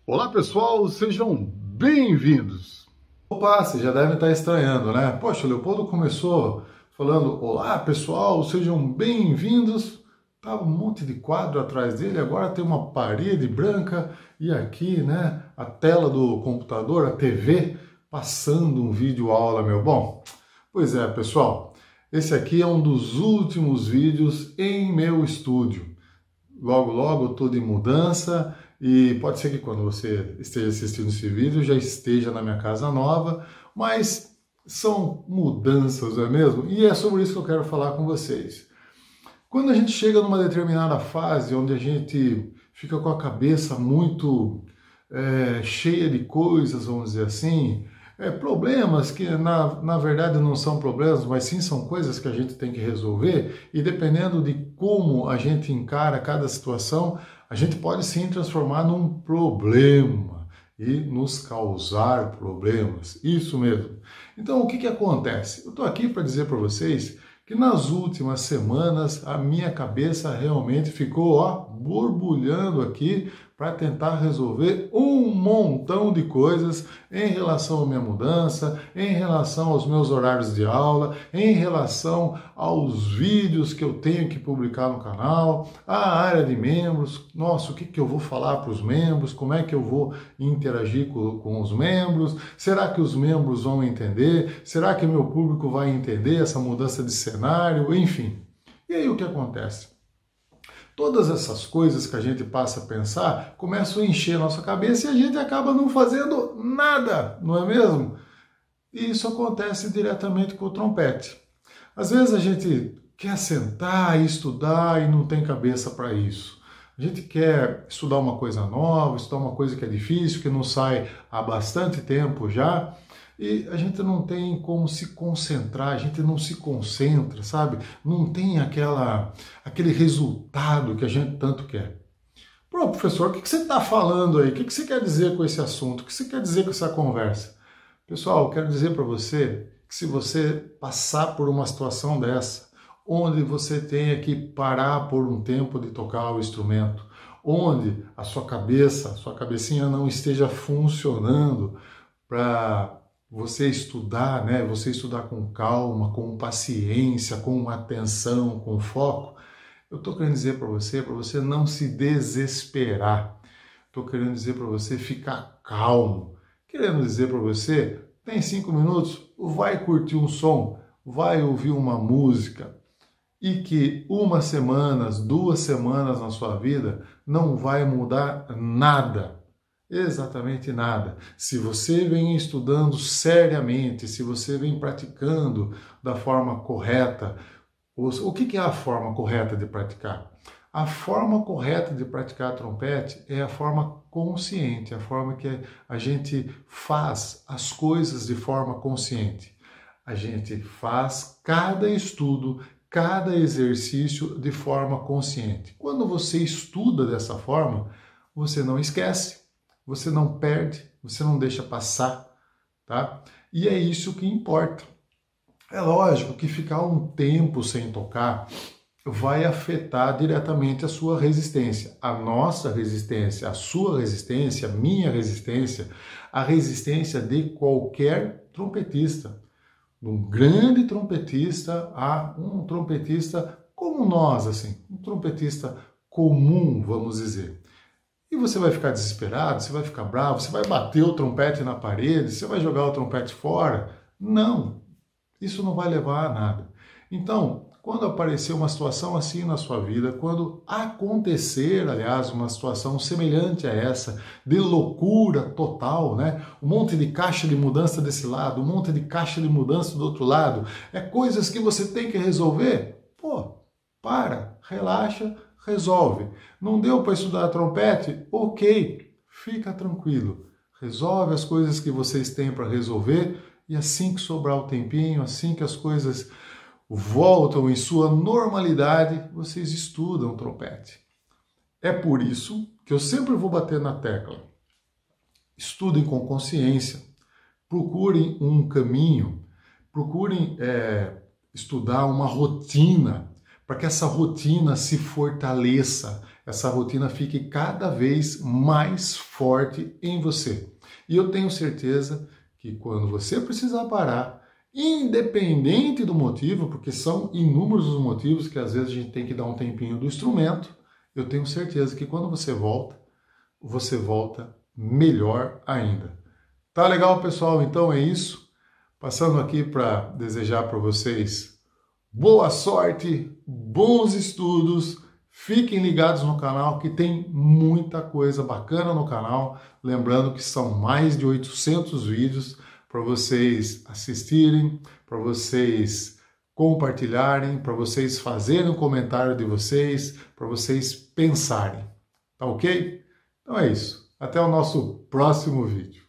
Olá pessoal, sejam bem-vindos! Opa, vocês já devem estar estranhando, né? Poxa, o Leopoldo começou falando: olá pessoal, sejam bem-vindos. Tava um monte de quadro atrás dele, agora tem uma parede branca e aqui, né, a tela do computador, a TV, passando um vídeo aula meu. Bom, pois é pessoal, esse aqui é um dos últimos vídeos em meu estúdio. Logo, logo, tudo em mudança e pode ser que quando você esteja assistindo esse vídeo já esteja na minha casa nova, mas são mudanças, não é mesmo? E é sobre isso que eu quero falar com vocês. Quando a gente chega numa determinada fase onde a gente fica com a cabeça muito cheia de coisas, vamos dizer assim, problemas que na verdade não são problemas, mas sim são coisas que a gente tem que resolver, e dependendo de como a gente encara cada situação, a gente pode sim transformar num problema e nos causar problemas. Isso mesmo. Então, o que que acontece? Eu estou aqui para dizer para vocês que nas últimas semanas a minha cabeça realmente ficou borbulhando aqui para tentar resolver um montão de coisas em relação à minha mudança, em relação aos meus horários de aula, em relação aos vídeos que eu tenho que publicar no canal, a área de membros. Nossa, o que que eu vou falar para os membros? Como é que eu vou interagir com os membros? Será que os membros vão entender? Será que meu público vai entender essa mudança de cenário? Enfim. E aí o que acontece? Todas essas coisas que a gente passa a pensar começam a encher a nossa cabeça e a gente acaba não fazendo nada, não é mesmo? E isso acontece diretamente com o trompete. Às vezes a gente quer sentar e estudar e não tem cabeça para isso. A gente quer estudar uma coisa nova, estudar uma coisa que é difícil, que não sai há bastante tempo já, e a gente não tem como se concentrar, a gente não se concentra, sabe? Não tem aquele resultado que a gente tanto quer. Pô, professor, o que você está falando aí? O que você quer dizer com esse assunto? O que você quer dizer com essa conversa? Pessoal, eu quero dizer para você que se você passar por uma situação dessa, onde você tenha que parar por um tempo de tocar o instrumento, onde a sua cabeça, a sua cabecinha não esteja funcionando para você estudar, né? Você estudar com calma, com paciência, com atenção, com foco. Eu estou querendo dizer para você não se desesperar. Estou querendo dizer para você ficar calmo. Querendo dizer para você, tem 5 minutos, vai curtir um som, vai ouvir uma música, e que 1 semana, 2 semanas na sua vida não vai mudar nada. Exatamente nada. Se você vem estudando seriamente, se você vem praticando da forma correta, o que é a forma correta de praticar? A forma correta de praticar trompete é a forma consciente, a forma que a gente faz as coisas de forma consciente. A gente faz cada estudo, cada exercício de forma consciente. Quando você estuda dessa forma, você não esquece, você não perde, você não deixa passar, tá? E é isso que importa. É lógico que ficar um tempo sem tocar vai afetar diretamente a sua resistência, a nossa resistência, a sua resistência, a minha resistência, a resistência de qualquer trompetista. De um grande trompetista a um trompetista como nós, assim, um trompetista comum, vamos dizer. E você vai ficar desesperado, você vai ficar bravo, você vai bater o trompete na parede, você vai jogar o trompete fora? Não, isso não vai levar a nada. Então, quando aparecer uma situação assim na sua vida, quando acontecer, aliás, uma situação semelhante a essa, de loucura total, né? Um monte de caixa de mudança desse lado, um monte de caixa de mudança do outro lado, coisas que você tem que resolver, relaxa, resolve. Não deu para estudar trompete? Ok, fica tranquilo. Resolve as coisas que vocês têm para resolver e assim que sobrar o tempinho, assim que as coisas voltam em sua normalidade, vocês estudam trompete. É por isso que eu sempre vou bater na tecla. Estudem com consciência, procurem um caminho, procurem estudar uma rotina, para que essa rotina se fortaleça, essa rotina fique cada vez mais forte em você. E eu tenho certeza que quando você precisar parar, independente do motivo, porque são inúmeros os motivos que às vezes a gente tem que dar um tempinho do instrumento, eu tenho certeza que quando você volta melhor ainda. Tá legal, pessoal? Então é isso. Passando aqui para desejar para vocês boa sorte, bons estudos. Fiquem ligados no canal que tem muita coisa bacana no canal. Lembrando que são mais de 800 vídeos para vocês assistirem, para vocês compartilharem, para vocês fazerem o comentário de vocês, para vocês pensarem. Tá ok? Então é isso. Até o nosso próximo vídeo.